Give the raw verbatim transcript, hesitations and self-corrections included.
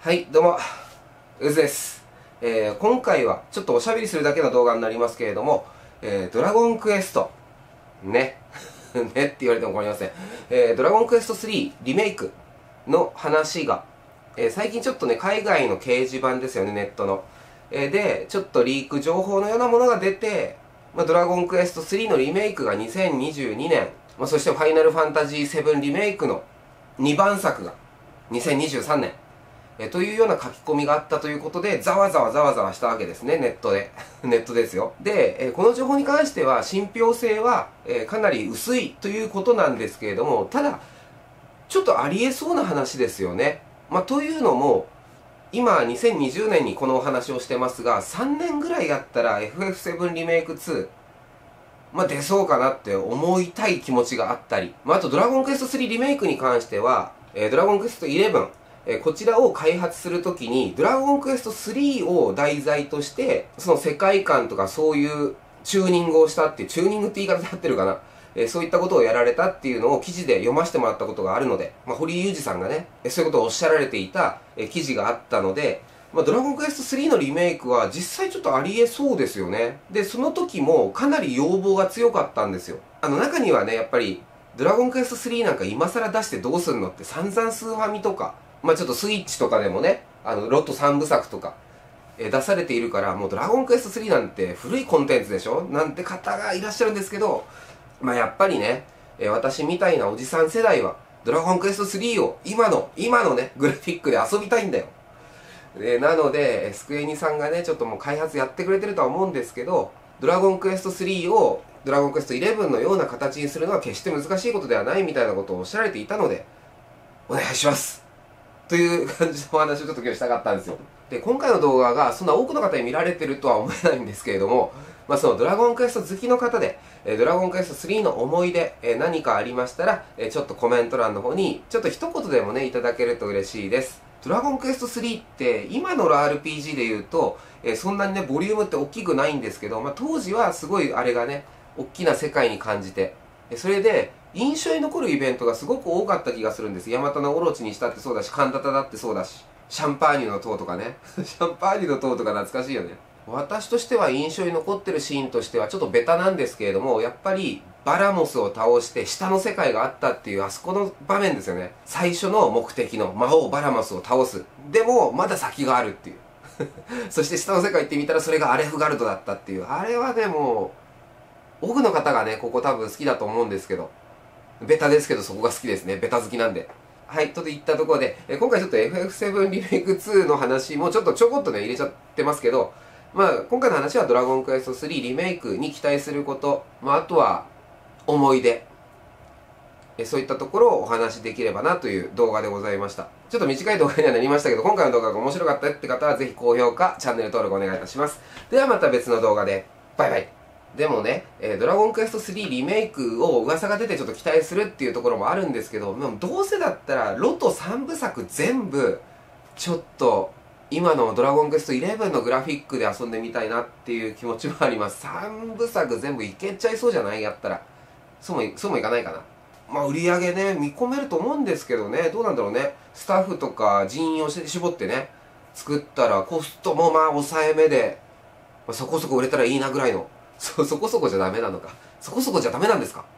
はい、どうも、うずです。えー、今回はちょっとおしゃべりするだけの動画になりますけれども、えー、ドラゴンクエスト、ね、ねって言われても困りません。えー、ドラゴンクエストスリーリメイクの話が、えー、最近ちょっとね、海外の掲示板ですよね、ネットの。えー、で、ちょっとリーク情報のようなものが出て、まあ、ドラゴンクエストスリーのリメイクがにせんにじゅうにねん、まあ、そしてファイナルファンタジーセブンリメイクのにばん作がにせんにじゅうさんねん。えというような書き込みがあったということで、ざわざわざわざわしたわけですね、ネットで。ネットですよ。で、えこの情報に関しては、信憑性は、えかなり薄いということなんですけれども、ただ、ちょっとありえそうな話ですよね。まあ、というのも、今、にせんにじゅうねんにこのお話をしてますが、さんねんぐらいやったら エフエフセブン リメイクツー、まあ、出そうかなって思いたい気持ちがあったり、まあ、あと、ドラゴンクエストスリーリメイクに関しては、えー、ドラゴンクエストイレブン、えー、こちらを開発するときに、ドラゴンクエストスリーを題材として、その世界観とかそういうチューニングをしたっていう、チューニングって言い方で合ってるかな。えー、そういったことをやられたっていうのを記事で読ませてもらったことがあるので、まあ、堀井雄二さんがね、そういうことをおっしゃられていた、えー、記事があったので、まあ、ドラゴンクエストスリーのリメイクは実際ちょっとありえそうですよね。で、その時もかなり要望が強かったんですよ。あの中にはね、やっぱり、ドラゴンクエストスリーなんか今更出してどうすんのって散々スーファミとか、まあちょっとスイッチとかでもね、あのロットさんぶさくとか、え出されているから、もうドラゴンクエストスリーなんて古いコンテンツでしょなんて方がいらっしゃるんですけど、まあやっぱりね、え私みたいなおじさん世代は、ドラゴンクエストスリーを今の、今のね、グラフィックで遊びたいんだよ。えなので、スクエニさんがね、ちょっともう開発やってくれてるとは思うんですけど、ドラゴンクエストスリーをドラゴンクエストイレブンのような形にするのは決して難しいことではないみたいなことをおっしゃられていたので、お願いしますという感じのお話をちょっと今日したかったんですよ。で、今回の動画がそんな多くの方に見られてるとは思えないんですけれども、まあそのドラゴンクエスト好きの方で、ドラゴンクエストスリーの思い出、何かありましたら、ちょっとコメント欄の方に、ちょっと一言でもね、いただけると嬉しいです。ドラゴンクエストスリーって今の アールピージー で言うと、えそんなにねボリュームって大きくないんですけど、まあ、当時はすごいあれがね大きな世界に感じて、それで印象に残るイベントがすごく多かった気がするんです。ヤマタノオロチにしたってそうだし、カンタタだってそうだし、シャンパーニュの塔とかねシャンパーニュの塔とか懐かしいよね。私としては印象に残ってるシーンとしてはちょっとベタなんですけれども、やっぱりバラモスを倒して下の世界があったっていうあそこの場面ですよね。最初の目的の魔王バラモスを倒す。でもまだ先があるっていうそして下の世界行ってみたらそれがアレフガルドだったっていう、あれはでも多くの方がねここ多分好きだと思うんですけど、ベタですけどそこが好きですね。ベタ好きなんで。はい、といったところで、え今回ちょっと エフエフセブン リメイクツーの話もちょっとちょこっとね入れちゃってますけど、まあ今回の話はドラゴンクエストスリーリメイクに期待すること、まああとは思い出、えそういったところをお話しできればなという動画でございました。ちょっと短い動画にはなりましたけど、今回の動画が面白かったって方はぜひ高評価、チャンネル登録お願いいたします。ではまた別の動画で、バイバイ。でもね、えー、ドラゴンクエストスリーリメイクを噂が出てちょっと期待するっていうところもあるんですけど、でもどうせだったらロトさんぶさく全部、ちょっと、今のドラゴンクエストイレブンのグラフィックで遊んでみたいなっていう気持ちもあります。さんぶさく全部いけちゃいそうじゃないやったら。そうも、そうもいかないかな。まあ売り上げね、見込めると思うんですけどね、どうなんだろうね。スタッフとか人員を絞ってね、作ったらコストもまあ抑えめで、まあ、そこそこ売れたらいいなぐらいの。そ、そこそこじゃダメなのか。そこそこじゃダメなんですか。